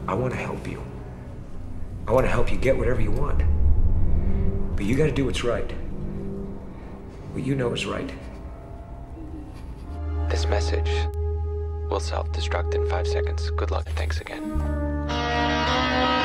I want to help you. I want to help you get whatever you want. But you got to do what's right. What you know is right. This message will self-destruct in 5 seconds. Good luck. Thanks again.